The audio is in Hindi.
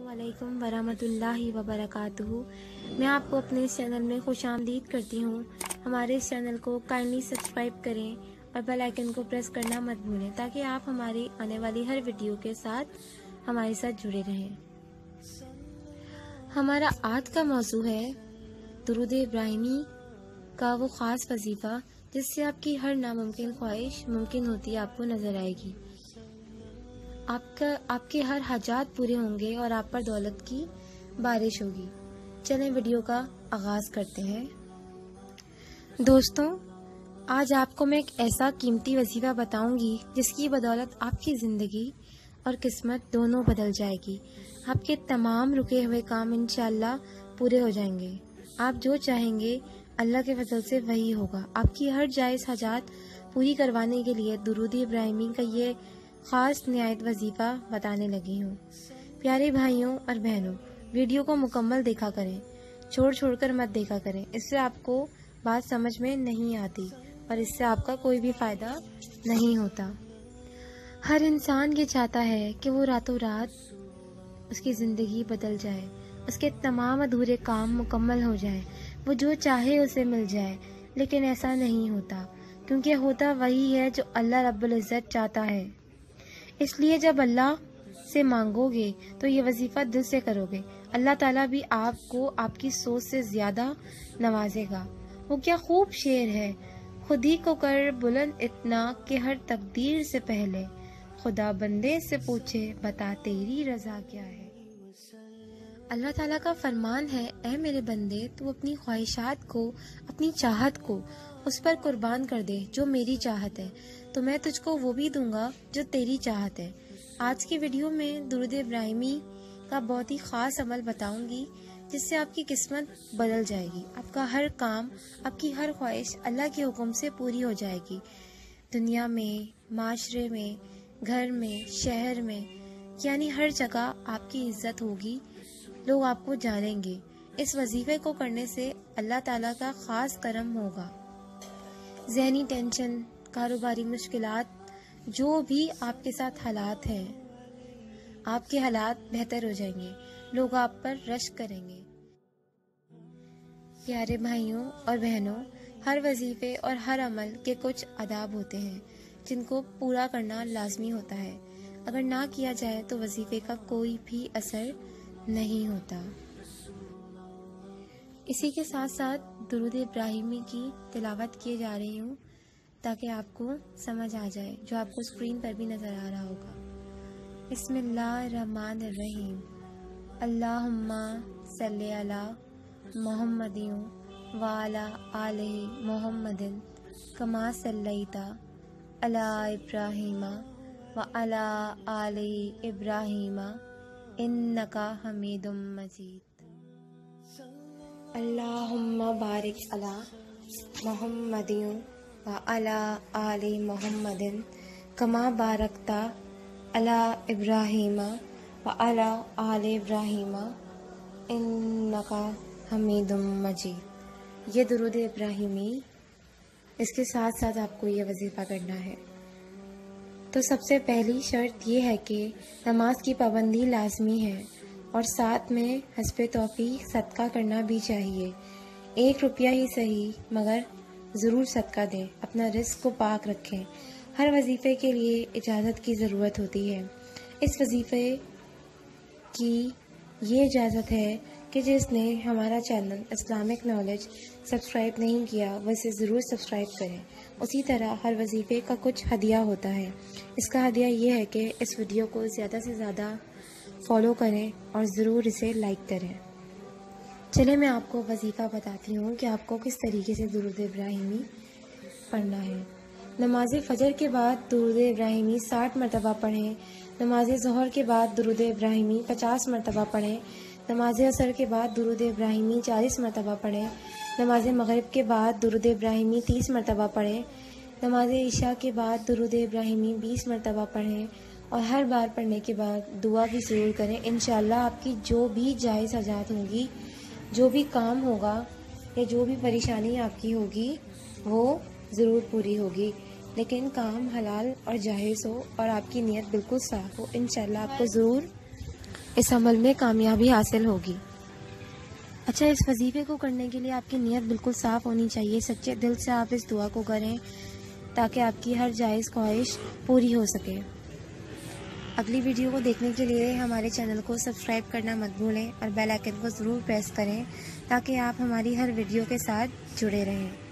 अस्सलामुअलैकुम वरहमतुल्लाहि वबरकातुहू। मैं आपको अपने इस चैनल में खुशामदीद करती हूँ। हमारे इस चैनल को काइंडली सब्सक्राइब करें और बेल आइकन को प्रेस करना मत भूलें ताकि आप हमारी आने वाली हर वीडियो के साथ हमारे साथ जुड़े रहें। हमारा आज का मौजू है दुरूद इब्राहिमी का वो ख़ास वजीफ़ा जिससे आपकी हर नामुमकिन ख्वाहिश मुमकिन होती आपको नज़र आएगी। आपके हर हाजात पूरे होंगे और आप पर दौलत की बारिश होगी। चलें वीडियो का आगाज़ करते हैं। दोस्तों, आज आपको मैं एक ऐसा कीमती वजीफ़ा बताऊंगी जिसकी बदौलत आपकी ज़िंदगी और किस्मत दोनों बदल जाएगी। आपके तमाम रुके हुए काम इंशाअल्लाह पूरे हो जाएंगे। आप जो चाहेंगे अल्लाह के फजल से वही होगा। आपकी हर जायज़ हाजात पूरी करवाने के लिए दुरूद इब्राहिमी का ये ख़ास निहायत वजीफ़ा बताने लगी हूँ। प्यारे भाइयों और बहनों, वीडियो को मुकम्मल देखा करें, छोड़ कर मत देखा करें। इससे आपको बात समझ में नहीं आती और इससे आपका कोई भी फ़ायदा नहीं होता। हर इंसान ये चाहता है कि वो रातों रात उसकी ज़िंदगी बदल जाए, उसके तमाम अधूरे काम मुकम्मल हो जाए, वो जो चाहे उसे मिल जाए। लेकिन ऐसा नहीं होता, क्योंकि होता वही है जो अल्लाह रब्बुल इज़्ज़त चाहता है। इसलिए जब अल्लाह से मांगोगे तो ये वजीफ़ा दिल से करोगे, अल्लाह ताला भी आपको आपकी सोच से ज़्यादा नवाजेगा। वो क्या खूब शेर है, खुद ही को कर बुलंद इतना कि हर तकदीर से पहले खुदा बंदे से पूछे बता तेरी रज़ा क्या है। अल्लाह ताला का फरमान है, ऐ मेरे बंदे, तू अपनी ख्वाहिशात को, अपनी चाहत को उस पर कुर्बान कर दे जो मेरी चाहत है, तो मैं तुझको वो भी दूंगा जो तेरी चाहत है। आज की वीडियो में दुरूद इब्राहिमी का बहुत ही ख़ास अमल बताऊंगी जिससे आपकी किस्मत बदल जाएगी। आपका हर काम, आपकी हर ख्वाहिश अल्लाह के हुक्म से पूरी हो जाएगी। दुनिया में, माशरे में, घर में, शहर में, यानी हर जगह आपकी इज्जत होगी, लोग आपको जानेंगे। इस वजीफे को करने से अल्लाह ताला का ख़ास करम होगा। ज़हनी टेंशन, कारोबारी मुश्किलात, जो भी आपके साथ हालात हैं, आपके हालात बेहतर हो जाएंगे, लोग आप पर रश्क करेंगे। प्यारे भाइयों और बहनों, हर वजीफे और हर अमल के कुछ आदाब होते हैं जिनको पूरा करना लाजमी होता है। अगर ना किया जाए तो वजीफे का कोई भी असर नहीं होता। इसी के साथ साथ दुरूद इब्राहिमी की तिलावत किए जा रही हूँ ताकि आपको समझ आ जाए, जो आपको स्क्रीन पर भी नज़र आ रहा होगा। बिस्मिल्लाहिर्रहमानिर्रहीम। अल्लाहुम्मा सल्ली अला मुहम्मदिन व अला आले मुहम्मदिन कमा सल्लैता अला इब्राहीमा व अला आले इब्राहीमा इन्नका हमीदुम मजीद। अल्लाहुम्मा बारिक अला मुहम्मदिन व अला आले मुहम्मदिन कमा बारकता अला इब्राहीमा व अला आले इब्राहीमा इन्नका हमीदुम मजीद। ये दुरूद इब्राहिमी, इसके साथ साथ आपको ये वजीफ़ा करना है। तो सबसे पहली शर्त ये है कि नमाज की पाबंदी लाजमी है और साथ में हस्बे तौफीक सदका करना भी चाहिए। 1 रुपया ही सही मगर ज़रूर सदका दें, अपना रिस्क को पाक रखें। हर वजीफ़े के लिए इजाज़त की ज़रूरत होती है। इस वजीफ़े की ये इजाज़त है कि जिसने हमारा चैनल इस्लामिक नॉलेज सब्सक्राइब नहीं किया वो इसे ज़रूर सब्सक्राइब करें। उसी तरह हर वजीफ़े का कुछ हदिया होता है। इसका हदिया ये है कि इस वीडियो को ज़्यादा से ज़्यादा फॉलो करें और ज़रूर इसे लाइक करें। चलिए मैं आपको वजीफ़ा बताती हूँ कि आपको किस तरीके से दुरूद इब्राहिमी पढ़ना है। नमाज फ़जर के बाद दुरूद इब्राहिमी 60 मरतबा पढ़ें। नमाज ज़ोहर के बाद दुरूद इब्राहिमी 50 मरतबा पढ़ें। नमाज असर के बाद दुरूद इब्राहिमी 40 मरतबा पढ़ें। नमाज मग़रिब के बाद दुरूद इब्राहिमी 30 मरतबा पढ़ें। नमाज इशा के बाद दुरूद इब्राहिमी 20 मरतबा पढ़ें और हर बार पढ़ने के बाद दुआ भी ज़रूर करें। इंशाअल्लाह आपकी जो भी जायज़ हाजात होंगी, जो भी काम होगा या जो भी परेशानी आपकी होगी वो ज़रूर पूरी होगी। लेकिन काम हलाल और जायज़ हो और आपकी नीयत बिल्कुल साफ़ हो, इंशाअल्लाह आपको ज़रूर इस अमल में कामयाबी हासिल होगी। अच्छा, इस वजीफे को करने के लिए आपकी नीयत बिल्कुल साफ़ होनी चाहिए। सच्चे दिल से आप इस दुआ को करें ताकि आपकी हर जायज़ ख्वाहिश पूरी हो सके। अगली वीडियो को देखने के लिए हमारे चैनल को सब्सक्राइब करना मत भूलें और बेल आइकन को ज़रूर प्रेस करें ताकि आप हमारी हर वीडियो के साथ जुड़े रहें।